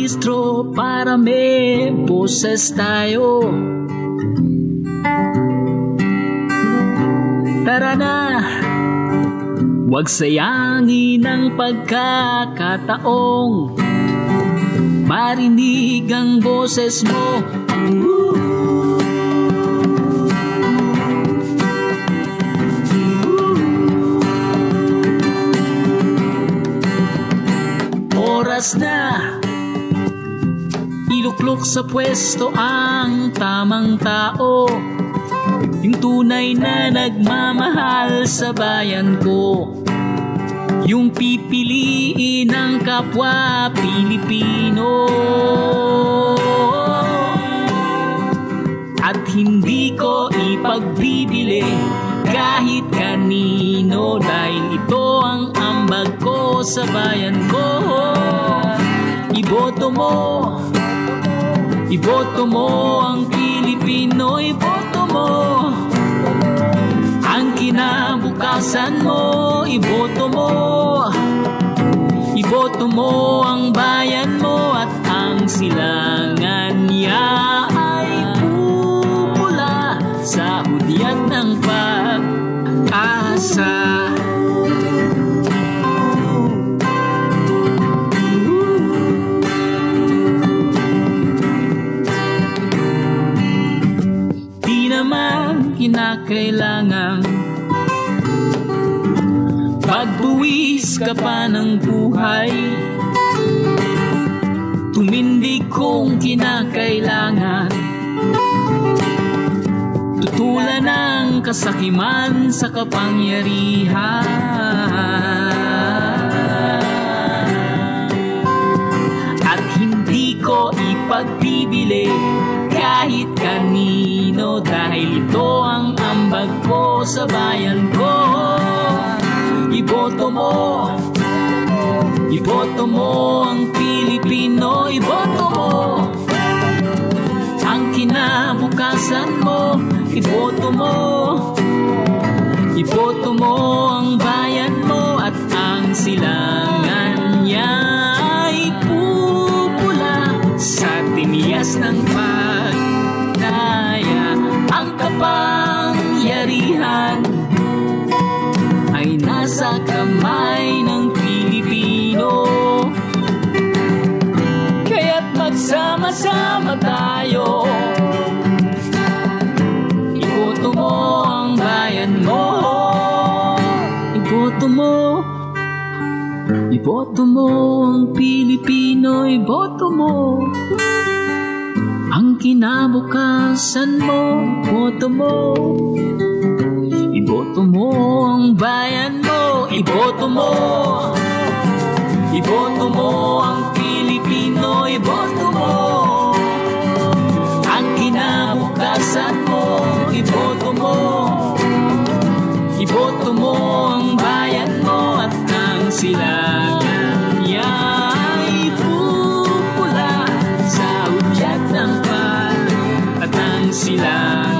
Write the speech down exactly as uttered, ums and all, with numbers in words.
rehistro para may boses tayo. Tara na, huwag sayangin ang pagkakataong marinig ang boses mo. Oras na, iluklok sa pwesto ang tamang tao, yung tunay na nagmamahal sa bayan ko, yung pipiliin ng kapwa Pilipino. At hindi ko ipagbibili kahit kanino, dahil ito ang ambag ko sa bayan ko. Iboto mo, iboto mo ang Pilipino, iboto mo ang kinabukasan mo, iboto mo, iboto mo ang bayan mo, at ang silangan niya ay pupula sa hudyat ng pag-asa. Kinakailangan pagbuwis ka pa ng buhay, tumindig kung kinakailangan, tutulan ng kasakiman sa kapangyarihan. At hindi ko ipagbibili kahit kanino, dahil ito ang ambag ko sa bayan ko. Iboto mo, iboto mo ang Pilipino, iboto mo ang kinabukasan mo, iboto mo, iboto mo ang bayan mo, at ang silangan niya ay pupula sa tinias ng pagdaya. Ang kapangyarihan ay nasa kamay ng Pilipino, kaya't magsama-sama tayo. Iboto mo ang bayan mo, iboto mo, iboto mo ang Pilipino, iboto mo ang kinabukasan mo, iboto mo, iboto mo ang bayan mo, iboto mo, iboto mo ang Pilipino, iboto mo ang kinabukasan mo, iboto mo, iboto mo ang bayan mo, at ang silangan niya ay pupula sa hudyat ng pag, at ang silangan